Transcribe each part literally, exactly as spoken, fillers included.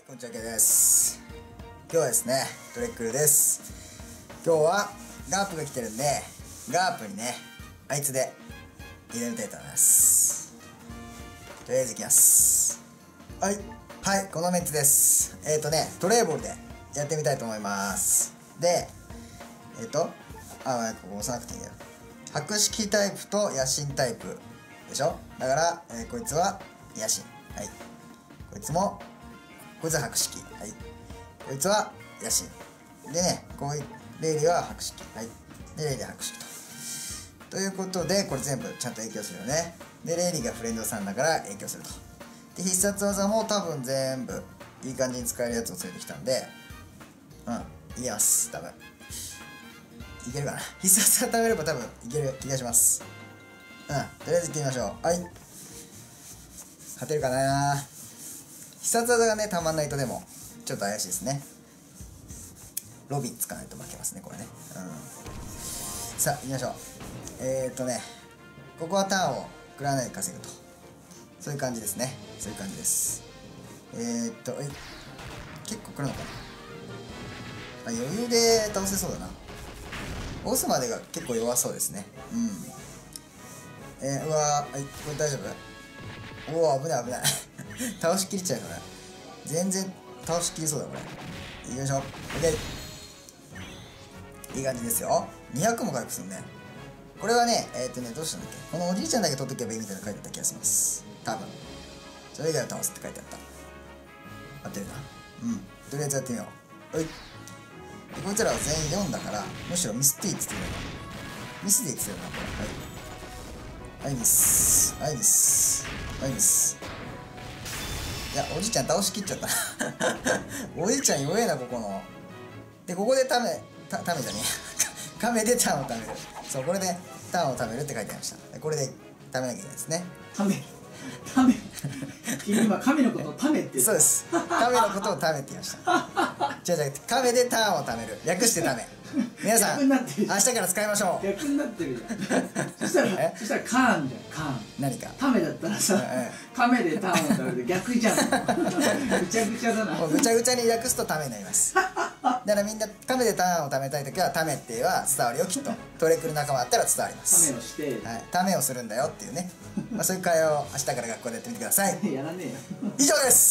こんにちは、けいです。今日はですね、トレックルです。今日はガープが来てるんで、ガープにね、あいつで入れみたいと思います。とりあえずいきます。はい。はい、このメンツです。えっ、ー、とね、トレーボールでやってみたいと思います。で、えっ、ー、と、あ、ここ押さなくていいんだよ。白色タイプと野心タイプでしょ。だから、えー、こいつは野心。はい。こいつも、こいつは白色。はい。こいつは野心。でね、こういう、レイリは白色。はい。で、レイリは白色と。ということで、これ全部ちゃんと影響するよね。で、レイリがフレンドさんだから影響すると。で、必殺技も多分全部、いい感じに使えるやつを連れてきたんで、うん、いけます。多分。いけるかな。必殺技貯めれば多分いける気がします。うん、とりあえず行ってみましょう。はい。勝てるかな。必殺技がね、たまんないとでも、ちょっと怪しいですね。ロビンつかないと負けますね、これね。うん。さあ、行きましょう。えーっとね、ここはターンを食らわないで稼ぐと。そういう感じですね。そういう感じです。えーっと、え、結構来るのかな。あ、余裕で倒せそうだな。オスまでが結構弱そうですね。うん。えー、うわー、はい、これ大丈夫？おお、危ない危ない。倒しきりちゃうから。全然倒しきりそうだ、これ。よいしょ。オッケー。いい感じですよ。にひゃくも回復するね。これはね、えーっとね、どうしたんだっけ。このおじいちゃんだけ取っとけばいいみたいな書いてあった気がします。多分。それ以外は倒すって書いてあった。合ってるな。うん。とりあえずやってみよう。はい。でこいつらは全員よんだから、むしろミスティーっつってるのか。ミスティーっつってるな、これ。はい。はい、ミス。はい、ミス。はい、ミス。いや、おじいちゃん倒しきっちゃった。おじいちゃん弱えな、ここの。で、ここでタメ、た、タメじゃねえ。カメでターンを貯める。そう、これでターンを貯めるって書いてありました。これで貯めなきゃいけないですね。 タメ。タメ。君今、カメのことをタメって言った。 そうです。カメのことをタメって言いました。違う違う、カメでターンを貯める。略してタメ。皆さん、明日から使いましょう。 逆になってるじゃん。そしたら、そしたらカーンじゃん、カーン。 何か。 タメだったらさ、カメでターンを食べる逆じゃん。ぐちゃぐちゃだな。 もうぐちゃぐちゃに略すとタメになります。だからみんなカメでターンを貯めたいときはタメっていうは伝わるよ、きっと。トレクル仲間だったら伝わります。 タメをして、 はい、タメをするんだよっていうね。まあそういう会話を明日から学校でやってみてください。 やらねえよ。 以上です。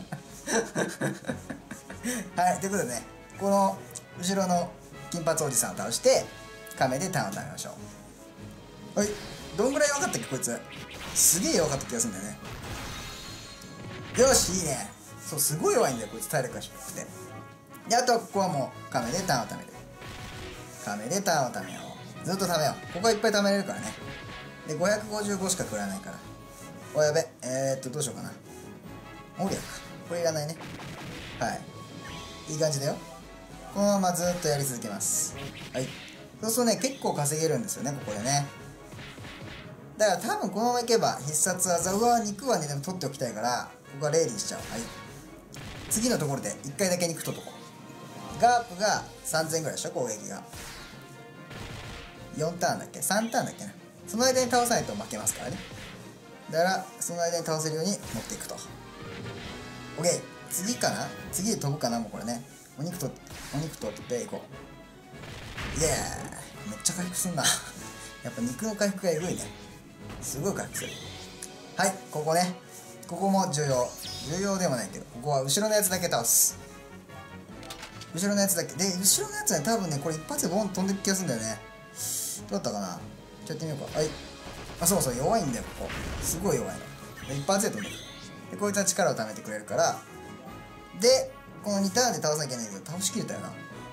はい、ということでね、この後ろの金髪おじさんを倒してカメでターンを貯めましょう。はい、どんぐらい弱かったっけこいつ。すげえ弱かった気がするんだよね。よし、いいね。そう、すごい弱いんだよこいつ、体力が低くて。で、あとはここはもうカメでターンを貯める。カメでターンを貯めよう。ずっと貯めよう。ここはいっぱい貯めれるからね。で、ごひゃくごじゅうごしか食らわないから。お、やべ。えー、っと、どうしようかな。オリアか。これいらないね。はい。いい感じだよ。このままずっとやり続けます。はい。そうするとね、結構稼げるんですよね、ここでね。だから多分このままいけば必殺技、うわ、肉はね、でも取っておきたいから、ここはレイリーしちゃおう。はい。次のところでいっかいだけ肉取っとこう。ガープがさんぜんぐらいでしょ、攻撃が。よんターンだっけ ?さん ターンだっけな。その間に倒さないと負けますからね。だから、その間に倒せるように持っていくと。OK。次かな次で飛ぶかなもうこれね。お肉と、お肉取っていこう。イエーイ。めっちゃ回復すんな。やっぱ肉の回復がえぐいね。すごい回復する。はい、ここね。ここも重要。重要でもないけど、ここは後ろのやつだけ倒す。後ろのやつだけ。で、後ろのやつはね、多分ね、これ一発でボン飛んでく気がするんだよね。どうだったかなちょっとやってみようか。はい。あ、そうそう、弱いんだよ、ここ。すごい弱いの。で一発で飛んでくる。で、こいつは力を貯めてくれるから。で、このにターンで倒さなきゃいけないけど、倒しきれたよな。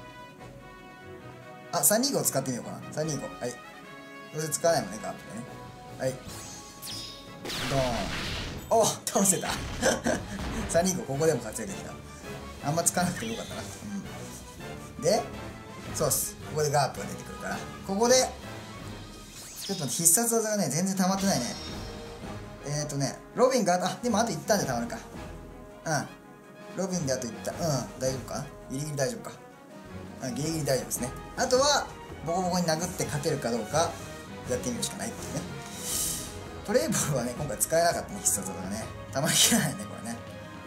あ、さんにーごを使ってみようかな。さんにーご。はい。どうせ使わないもんね、ガープでね。はい。ドーン。お、倒せた。さんにーご、ここでも活躍できた。あんま使わなくてもよかったな。うん。で、そうっす。ここでガープが出てくるから。ここで、ちょっと必殺技がね、全然溜まってないね。えーとね、ロビンが、あ、でもあといったんで溜まるか。うん。ロビンであといった。うん、大丈夫かなギリギリ大丈夫か。うん、ギリギリ大丈夫ですね。あとは、ボコボコに殴って勝てるかどうか、やってみるしかないっていうね。トレイボールはね、今回使えなかったね、必殺技がね。たまに切らないね、これね。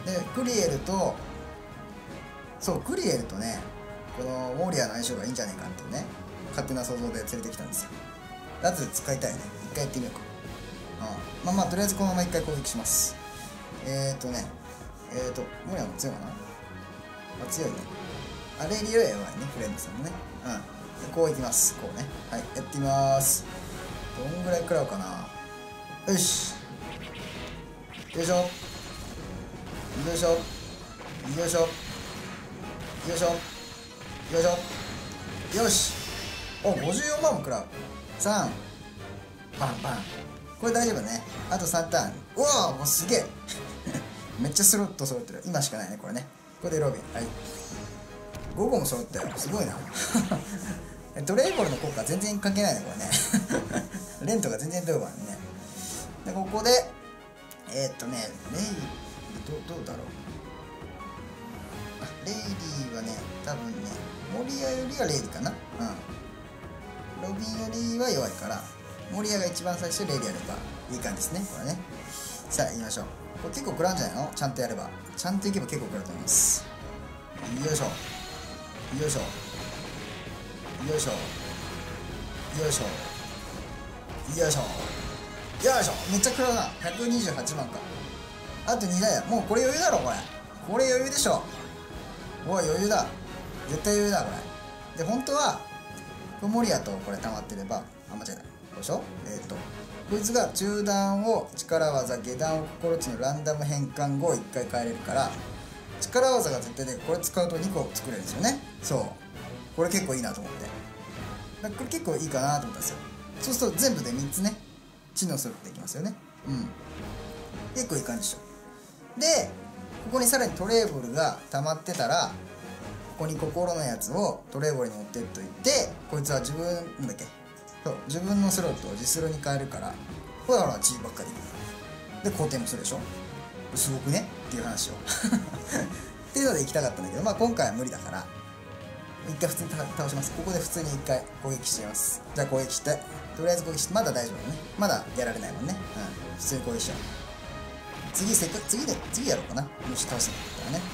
でクリエルとそうクリエルとねこのモーリアの相性がいいんじゃないかっていうね勝手な想像で連れてきたんですよ。あとで使いたいね。一回やってみようか。うん、まあまあとりあえずこのまま一回攻撃します。えーとねえーとモーリアも強いかな。あ強いね。あレイリーよりは弱いねフレンドさんもね。うんでこういきます。こうねはいやってみます。どんぐらい食らうかな。よしよいしょよいしょよいしょよいしょよいしょよしおごじゅうよんまんも食らう。さんパンパンこれ大丈夫ね。あとさんターン。うわもうすげえめっちゃスロット揃ってる。今しかないねこれね。これでロビンはいごこも揃ったよ。すごいなトレーボルの効果全然関係ないねこれねレントが全然出るからね。でここでえー、っとねレイどどうだろう。あレイリーはね多分ねモリアよりはレイリーかな。うんロビンよりは弱いからモリアが一番最初レイリーやればいい感じですねこれね。さあ行きましょう。これ結構食らうんじゃないの。ちゃんとやればちゃんといけば結構食らうと思います。よいしょよいしょよいしょよいしょよいしょよいしょめっちゃ食らうな。ひゃくにじゅうはちまんか。あとにだいや。もうこれ余裕だろこれ。これ余裕でしょ。おい余裕だ絶対余裕だこれで。本当はモリアとこれ溜まってればあ間違えたこうでしょ。えっ、ー、とこいつが中段を力技下段を心地のランダム変換後いっかい変えれるから力技が絶対でこれ使うとにこ作れるんですよね。そうこれ結構いいなと思ってだこれ結構いいかなと思ったんですよ。そうすると全部でみっつね知能するっていきますよね。うん結構いい感じでしょ。でここにさらにトレーボルが溜まってたらここに心のやつをトレーボルに持ってっといてこいつは自分なんだっけそう自分のスロットを実スロに変えるからこれはほら G ばっかりで肯定もするでしょ。すごくねっていう話をっていうので行きたかったんだけどまあ今回は無理だから一回普通に倒します。ここで普通に一回攻撃してみます。じゃあ攻撃してとりあえず攻撃してまだ大丈夫だね。まだやられないもんね。うん普通に攻撃しちゃう。次せっか次で次やろうかな。もし倒せなかったらね。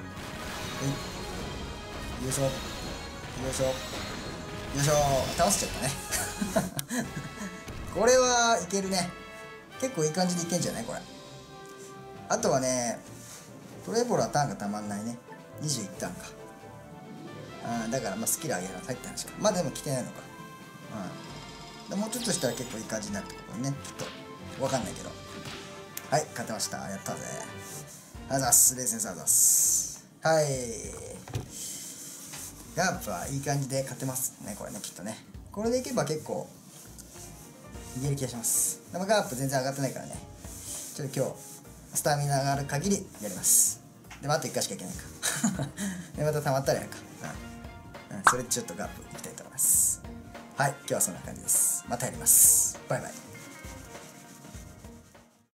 よいしょよいしょよいしょ倒しちゃったねこれはいけるね。結構いい感じでいけんじゃないこれ。あとはねトレーボルはターンがたまんないね。にじゅういちターンか。あだからまあスキル上げるの入った話か。まあでも来てないのか。うんでもうちょっとしたら結構いい感じになるってことねきっと。わかんないけどはい勝てました。やったぜ。ありがとうございます。レーセンサーザスはいガープはいい感じで勝てますねこれねきっとね。これでいけば結構いける気がします。でもガープ全然上がってないからねちょっと今日スタミナがある限りやります。でもあといっかいしかいけないかでまた溜まったらやるか、うんうん、それでちょっとガープいきたいと思います。はい今日はそんな感じです。またやります。バイバイ。